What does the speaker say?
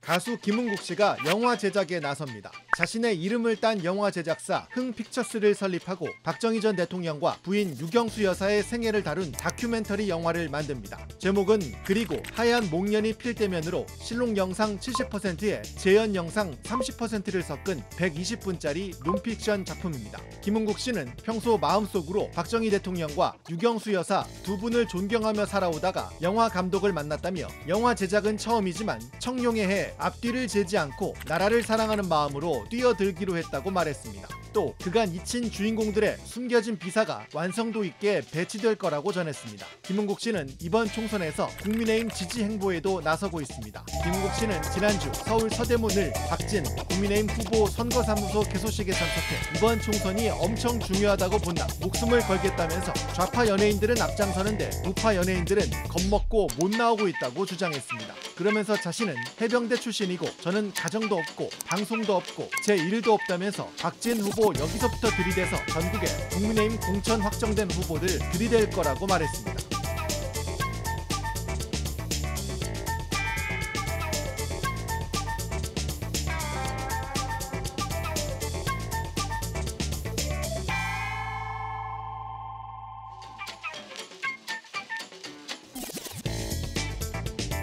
가수 김은국 씨가 영화 제작에 나섭니다. 자신의 이름을 딴 영화 제작사 흥픽처스를 설립하고 박정희 전 대통령과 부인 유경수 여사의 생애를 다룬 다큐멘터리 영화를 만듭니다. 제목은 그리고 하얀 목련이 필 때면으로 실록 영상 70%에 재현 영상 30%를 섞은 120분짜리 논픽션 작품입니다. 김은국 씨는 평소 마음속으로 박정희 대통령과 유경수 여사 두 분을 존경하며 살아오다가 영화 감독을 만났다며 영화 제작은 처음이지만 청룡의 해 앞뒤를 재지 않고 나라를 사랑하는 마음으로 뛰어들기로 했다고 말했습니다. 또 그간 잊힌 주인공들의 숨겨진 비사가 완성도 있게 배치될 거라고 전했습니다. 김은국 씨는 이번 총선에서 국민의힘 지지 행보에도 나서고 있습니다. 김은국 씨는 지난주 서울 서대문을 박진 국민의힘 후보 선거사무소 개소식에 참석해 이번 총선이 엄청 중요하다고 본다, 목숨을 걸겠다면서 좌파 연예인들은 앞장서는데 우파 연예인들은 겁먹고 못 나오고 있다고 주장했습니다. 그러면서 자신은 해병대 출신이고 저는 가정도 없고 방송도 없고 제 일도 없다면서 박진 후보 여기서부터 들이대서 전국에 국민의힘 공천 확정된 후보들 들이댈 거라고 말했습니다.